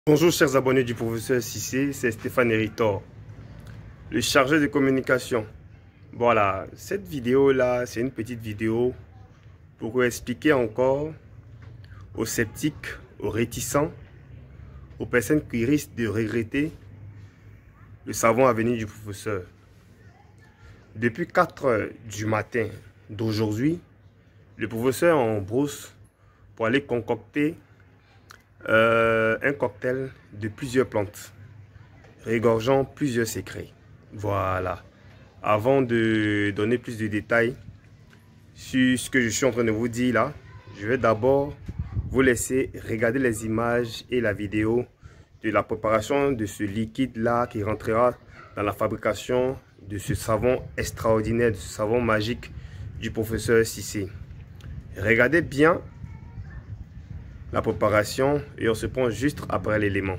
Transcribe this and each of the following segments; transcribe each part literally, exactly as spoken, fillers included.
Bonjour chers abonnés du professeur Cissé, c'est Stéphane Héritor, le chargé de communication. Voilà, cette vidéo là, c'est une petite vidéo pour vous expliquer encore aux sceptiques, aux réticents, aux personnes qui risquent de regretter le savon à venir du professeur. Depuis quatre heures du matin d'aujourd'hui, le professeur est en brousse pour aller concocter Euh, un cocktail de plusieurs plantes, régorgeant plusieurs secrets. Voilà. Avant de donner plus de détails sur ce que je suis en train de vous dire là, je vais d'abord vous laisser regarder les images et la vidéo de la préparation de ce liquide là qui rentrera dans la fabrication de ce savon extraordinaire, de ce savon magique du professeur Cissé. Regardez bien la préparation et on se prend juste après l'élément.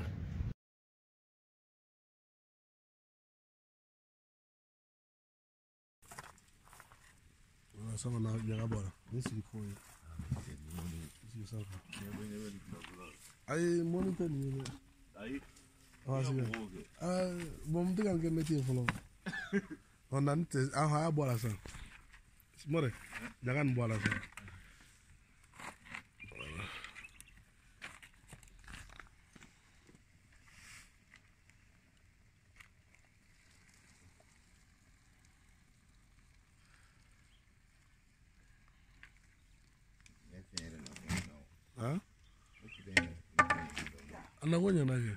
Huh? Anagonya nake.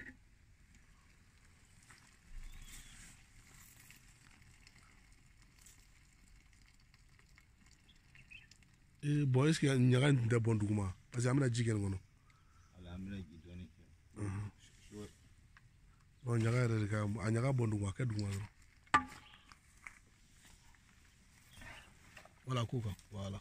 Eh boy est-ce que nyaga nda bon duguma parce que amna jigen ngono. Ala amna jidoni. Mhm. Bon nyaga re ka nyaga bon duguma ka duguma. Voilà kuka, voilà.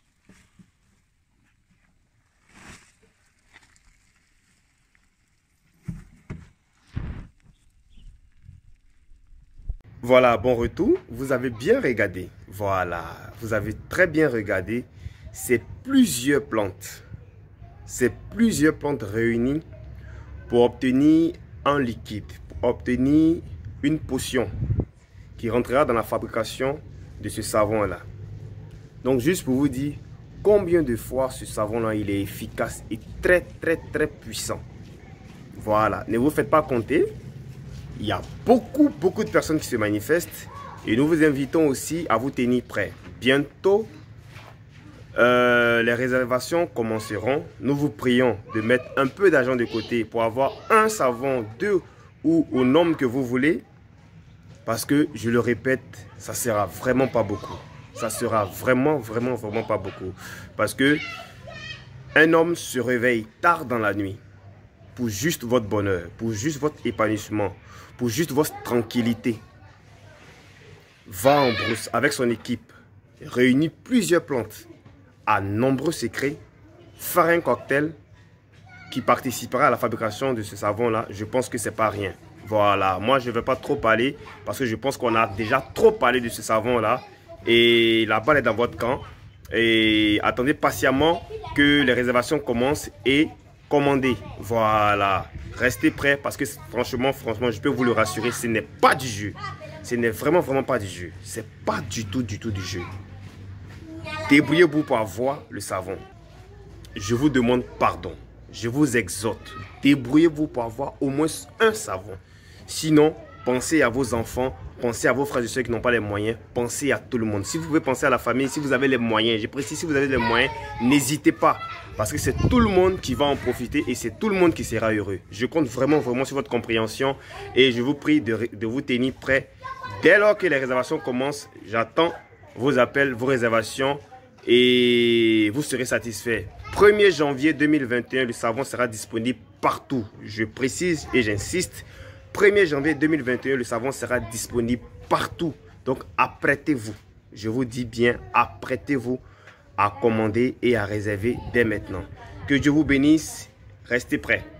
Voilà, bon retour. Vous avez bien regardé. Voilà, vous avez très bien regardé. C'est plusieurs plantes. C'est plusieurs plantes réunies pour obtenir un liquide, pour obtenir une potion qui rentrera dans la fabrication de ce savon-là. Donc, juste pour vous dire combien de fois ce savon-là, il est efficace et très, très, très puissant. Voilà, ne vous faites pas compter. Il y a beaucoup, beaucoup de personnes qui se manifestent et nous vous invitons aussi à vous tenir prêts. Bientôt, euh, les réservations commenceront. Nous vous prions de mettre un peu d'argent de côté pour avoir un savon, deux ou au nombre que vous voulez. Parce que, je le répète, ça ne sera vraiment pas beaucoup. Ça sera vraiment, vraiment, vraiment pas beaucoup. Parce que un homme se réveille tard dans la nuit pour juste votre bonheur, pour juste votre épanouissement, pour juste votre tranquillité. Va en brousse avec son équipe, réunit plusieurs plantes, à nombreux secrets, faire un cocktail qui participera à la fabrication de ce savon-là. Je pense que c'est pas rien. Voilà, moi je ne vais pas trop parler parce que je pense qu'on a déjà trop parlé de ce savon-là. Et la balle est dans votre camp. Et attendez patiemment que les réservations commencent et commandez. Voilà, restez prêts parce que franchement, franchement, je peux vous le rassurer, ce n'est pas du jeu. Ce n'est vraiment, vraiment pas du jeu. C'est pas du tout, du tout du jeu. Débrouillez-vous pour avoir le savon. Je vous demande pardon. Je vous exhorte. Débrouillez-vous pour avoir au moins un savon. Sinon, pensez à vos enfants, pensez à vos frères et soeurs qui n'ont pas les moyens, pensez à tout le monde. Si vous pouvez penser à la famille, si vous avez les moyens, je précise, si vous avez les moyens, n'hésitez pas. Parce que c'est tout le monde qui va en profiter et c'est tout le monde qui sera heureux. Je compte vraiment, vraiment sur votre compréhension et je vous prie de, de vous tenir prêts. Dès lors que les réservations commencent, j'attends vos appels, vos réservations et vous serez satisfaits. premier janvier deux mille vingt et un, le savon sera disponible partout. Je précise et j'insiste. premier janvier deux mille vingt et un, le savon sera disponible partout. Donc, apprêtez-vous. Je vous dis bien, apprêtez-vous à commander et à réserver dès maintenant. Que Dieu vous bénisse. Restez prêts.